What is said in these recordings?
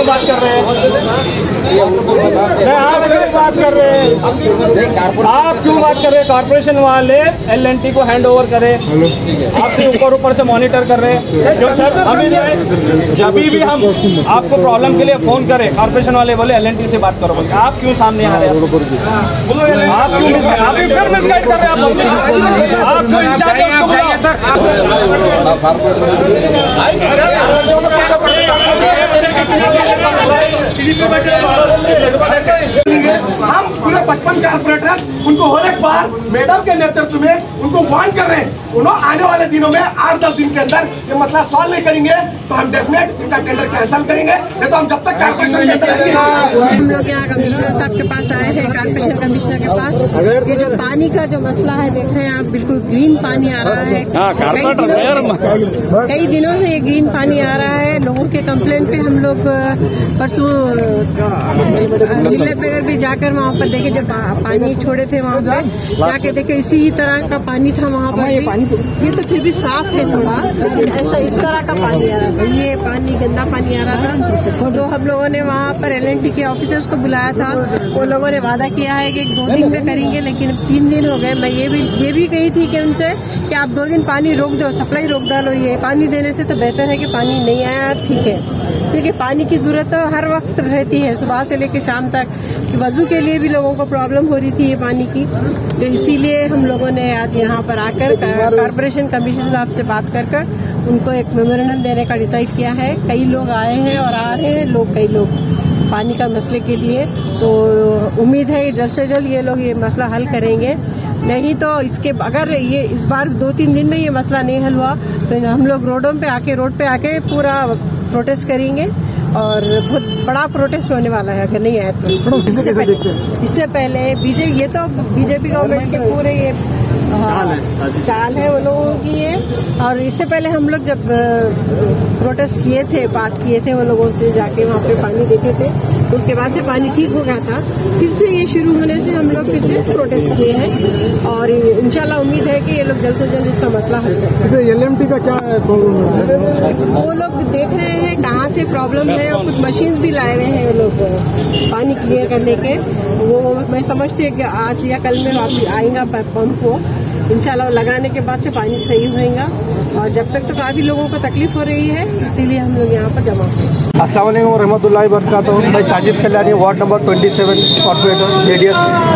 बात कर रहे हैं? आप क्यों बात कर रहे हैं? आप क्यों बात कर रहे हैं? कॉर्पोरेशन वाले L&T को हैंड ओवर करें, आपसे ऊपर से मॉनिटर कर रहे हैं। जब भी हम आपको प्रॉब्लम के लिए फोन करें, कॉर्पोरेशन वाले बोले L&T से बात करो बोलते, आप क्यों सामने आ रहे हैं? आप क्यों मिसगाइड कर रहे हैं? आप जो इंचार्ज है उसको बुलाओ। हम पूरे 55 कारपोरेटर्स उनको हर एक बार मैडम के नेतृत्व में उनको वार्न कर रहे हैं। उन्होंने आने वाले दिनों में 8-10 दिन के अंदर ये मसला सॉल्व नहीं करेंगे तो हम डेफिनेट इनका टेंडर कैंसिल करेंगे, नहीं तो हम जब तक कारपोरेशन के हम लोग यहाँ कमिश्नर साहब के पास आए हैं, कारपोरेशन कमिश्नर के पास। ये जो पानी का जो मसला है देख रहे हैं आप, बिल्कुल ग्रीन पानी आ रहा है। कई दिनों से ये ग्रीन पानी आ रहा है। लोगों के कंप्लेंट पे हम लोग परसों नगर भी जाकर वहाँ पर देखे, जब पानी छोड़े थे वहाँ पे जाके देखे इसी तरह का पानी था वहाँ पर। ये तो फिर भी साफ है थोड़ा, ऐसा इस तरह का पानी आ रहा था। ये पानी गंदा पानी आ रहा था। तो हम लोगों ने वहाँ पर L&T के ऑफिसर्स को बुलाया था। वो लोगों ने वादा किया है कि 2 दिन में करेंगे, लेकिन 3 दिन हो गए। मैं ये भी कही थी कि उनसे कि आप 2 दिन पानी रोक दो, सप्लाई रोक डालो। ये पानी देने से तो बेहतर है कि पानी नहीं आया, ठीक है, क्योंकि पानी की जरूरत तो हर वक्त रहती है, सुबह से लेकर शाम तक। वजू के लिए भी लोगों को प्रॉब्लम हो रही थी ये पानी की। तो इसीलिए हम लोगों ने आज यहाँ पर आकर कॉर्पोरेशन कमिश्नर साहब से बात कर उनको एक मेमोरेंडम देने का डिसाइड किया है। कई लोग आए हैं और आ रहे हैं कई लोग पानी का मसले के लिए। तो उम्मीद है जल्द से जल्द ये लोग ये मसला हल करेंगे। नहीं तो इसके अगर ये इस बार 2-3 दिन में ये मसला नहीं हल हुआ तो हम लोग रोड पे आके पूरा प्रोटेस्ट करेंगे और बहुत बड़ा प्रोटेस्ट होने वाला है अगर नहीं आए तो। इससे पहले बीजेपी गवर्नमेंट के पूरे ये चाल है वो लोगों की है। और इससे पहले हम लोग जब प्रोटेस्ट किए थे, बात किए थे वो लोगों से, जाके वहाँ पे पानी देखे थे, तो उसके बाद से पानी ठीक हो गया था। फिर से ये शुरू होने से हम लोग फिर से प्रोटेस्ट किए हैं और इंशाल्लाह उम्मीद है कि ये लोग जल्द से जल्द इसका मसला हल करें। L&T का क्या प्रॉब्लम है? वो लोग देख रहे हैं कहाँ से प्रॉब्लम है और कुछ मशीन भी लाए हुए हैं वो लोग पानी क्लियर करने के। वो मैं समझती हूँ कि आज या कल में वापस आएगा पंप को, इंशाल्लाह लगाने के बाद से पानी सही होएगा। और जब तक तो काफी लोगों को तकलीफ हो रही है, इसीलिए हम लोग यहाँ पर जमा हुए। अस्सलाम वालेकुम रहमतुल्लाहि बरकातहू। मैं Sajid Kalyani, ward number 27 corporator JDS।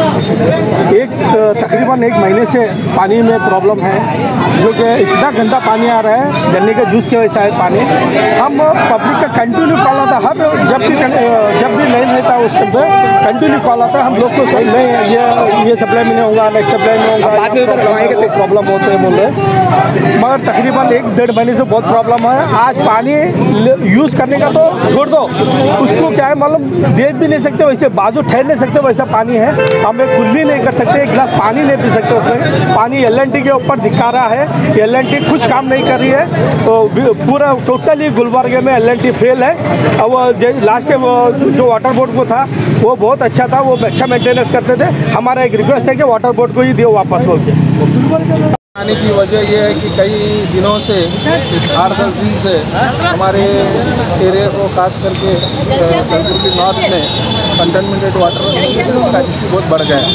तकरीबन 1 महीने से पानी में प्रॉब्लम है, जो कि इतना गंदा पानी आ रहा है, गन्ने के जूस की वजह से है पानी। हम पब्लिक का कंटिन्यू कॉल आता है, जब भी लाइन रहता है उसके पे कंटिन्यू कॉल आता है हम लोग को। नहीं ये सप्लाई में नहीं होगा, नेक्स्ट सप्लाई में होगा, प्रॉब्लम होते हैं बोल रहे। मगर तकरीबन 1-1.5 महीने से बहुत प्रॉब्लम है। आज पानी यूज़ करने का तो छोड़ दो, उसको क्या है मालूम, देख भी नहीं सकते, वैसे बाजू ठहर नहीं सकते, वैसा पानी है। हम एक कुल्ली नहीं कर सकते, 1 गिलास पानी नहीं पी सकते उसमें। पानी L&T के ऊपर दिखा रहा है, L&T कुछ काम नहीं कर रही है। तो पूरा टोटली गुलबर्गे में L&T फेल है। और लास्ट टाइम जो वाटर बोर्ड को था वो बहुत अच्छा था, वो अच्छा मेंटेनेंस करते थे। हमारा एक रिक्वेस्ट है कि वाटर बोर्ड को ही दियो वापस बोल के। आने की वजह यह है कि कई दिनों से 8-10 दिन से हमारे एरिया को खास करके नॉर्थ में कंटेनमेंटेड वाटर का इशू बहुत बढ़ गया है।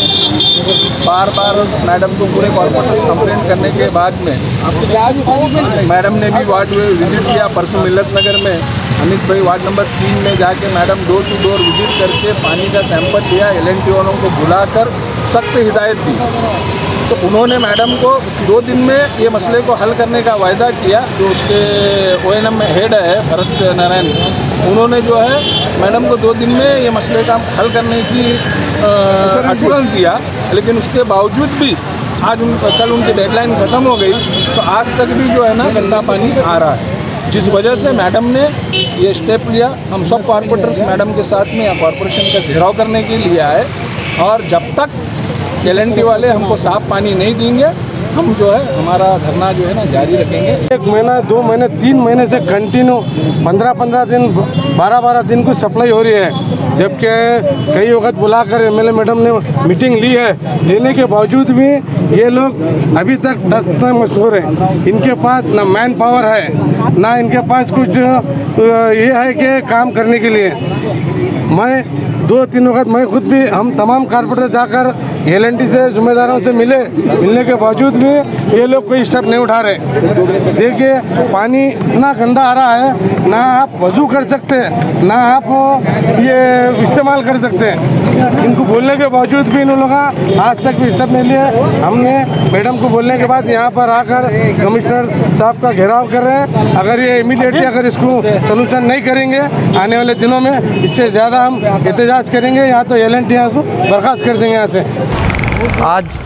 बार मैडम को पूरे कॉर्पोरेटर कंप्लेंट करने के बाद में मैडम ने भी वार्ड विजिट किया। परसों मिल्लत नगर में अमित भाई वार्ड नंबर 3 में जाके madam door to door visit करके पानी का सैंपल लिया। L&T वालों को बुलाकर सख्त हिदायत दी। तो उन्होंने मैडम को 2 दिन में ये मसले को हल करने का वायदा किया। जो उसके ONM में हेड है भरत नारायण, उन्होंने जो है मैडम को 2 दिन में ये मसले का हल करने की अश्योरेंस दिया। लेकिन उसके बावजूद भी आज कल उनकी डेडलाइन ख़त्म हो गई, तो आज तक भी जो है ना गंदा पानी आ रहा है, जिस वजह से मैडम ने ये स्टेप लिया। हम सब कॉर्पोरेटर्स मैडम के साथ में कॉर्पोरेशन का घेराव करने के लिए आए और जब तक L&T वाले हमको साफ पानी नहीं देंगे, हम जो है हमारा धरना जो है ना जारी रखेंगे। 1 महीना 2 महीने 3 महीने से कंटिन्यू 15-15 दिन 12-12 दिन की सप्लाई हो रही है। जबकि कई वक्त बुलाकर MLA मैडम ने मीटिंग ली है, लेने के बावजूद भी ये लोग अभी तक डसना मशहूर है। इनके पास ना मैन पावर है, ना इनके पास कुछ ये है कि काम करने के लिए। मैं 2-3 वक्त मैं खुद भी, हम तमाम कारपोरेटर जाकर LNT से जिम्मेदारों से मिलने के बावजूद भी ये लोग कोई स्टेप नहीं उठा रहे। देखिए पानी इतना गंदा आ रहा है, ना आप वजू कर सकते हैं, ना आप ये इस्तेमाल कर सकते हैं। इनको बोलने के बावजूद भी इन लोगों का आज तक भी स्टेप नहीं लिया। हमने मैडम को बोलने के बाद यहाँ पर आकर कमिश्नर साहब का घेराव कर रहे हैं। अगर ये इमीडिएटली अगर इसको सोल्यूशन नहीं करेंगे आने वाले दिनों में, इससे ज़्यादा हम एहतजाज करेंगे, या तो LNT यहाँ को बर्खास्त कर देंगे यहाँ से। आज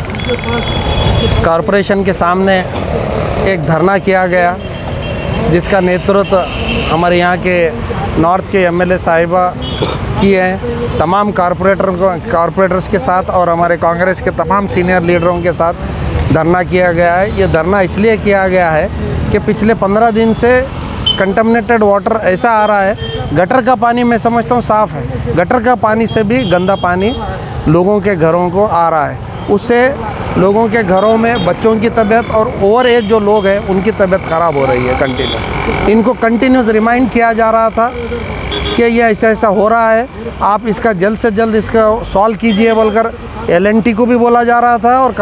कॉरपोरेशन के सामने एक धरना किया गया, जिसका नेतृत्व हमारे यहाँ के नॉर्थ के MLA साहिबा किए हैं। तमाम कॉरपोरेटर्स के साथ और हमारे कांग्रेस के तमाम सीनियर लीडरों के साथ धरना किया गया है। ये धरना इसलिए किया गया है कि पिछले 15 दिन से कंटामिनेटेड वाटर ऐसा आ रहा है। गटर का पानी मैं समझता हूँ साफ़ है, गटर का पानी से भी गंदा पानी लोगों के घरों को आ रहा है। उससे लोगों के घरों में बच्चों की तबीयत और ओवर एज जो लोग हैं उनकी तबीयत ख़राब हो रही है कंटिन्यू। इनको कंटिन्यूस रिमाइंड किया जा रहा था कि ये ऐसा हो रहा है, आप इसका जल्द से जल्द इसका सॉल्व कीजिए बोलकर LNT को भी बोला जा रहा था और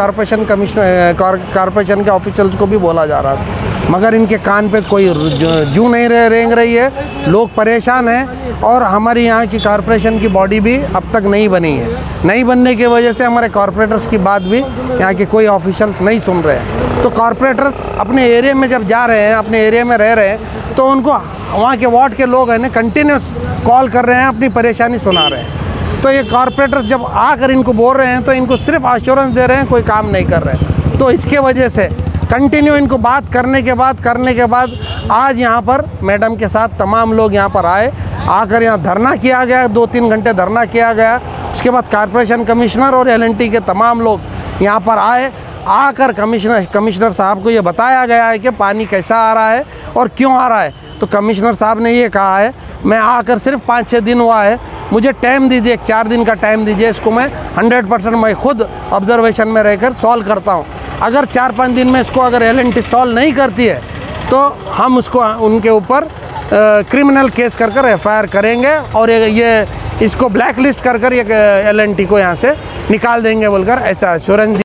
कॉरपोरेशन के ऑफिशियल्स को भी बोला जा रहा था, मगर इनके कान पे कोई जू नहीं रेंग रही है। लोग परेशान हैं और हमारी यहाँ की कॉरपोरेशन की बॉडी भी अब तक नहीं बनी है। नहीं बनने की वजह से हमारे कॉरपोरेटर्स की बात भी यहाँ के कोई ऑफिशियल्स नहीं सुन रहे हैं। तो कॉरपोरेटर्स अपने एरिया में जब जा रहे हैं, अपने एरिया में रह रहे हैं, तो उनको वहाँ के वार्ड के लोग हैं ना कंटिन्यूस कॉल कर रहे हैं, अपनी परेशानी सुना रहे हैं। तो ये कॉरपोरेटर्स जब आकर इनको बोल रहे हैं तो इनको सिर्फ आश्योरेंस दे रहे हैं, कोई काम नहीं कर रहे हैं। तो इसके वजह से कंटिन्यू इनको बात करने के बाद आज यहाँ पर मैडम के साथ तमाम लोग यहाँ पर आकर यहाँ धरना किया गया, 2-3 घंटे धरना किया गया। उसके बाद कॉरपोरेशन कमिश्नर और LNT के तमाम लोग यहाँ पर आकर कमिश्नर साहब को ये बताया गया है कि पानी कैसा आ रहा है और क्यों आ रहा है। तो कमिश्नर साहब ने ये कहा है, मैं आकर सिर्फ 5-6 दिन हुआ है, मुझे टाइम दीजिए, 4 दिन का टाइम दीजिए, इसको मैं 100% मैं खुद ऑब्जर्वेशन में रहकर सॉल्व करता हूँ। अगर 4-5 दिन में इसको अगर LNT सॉल्व नहीं करती है तो हम उसको उनके ऊपर क्रिमिनल केस कर FIR करेंगे और ये इसको ब्लैक लिस्ट कर ये LNT को यहाँ से निकाल देंगे बोलकर ऐसा एश्योरेंस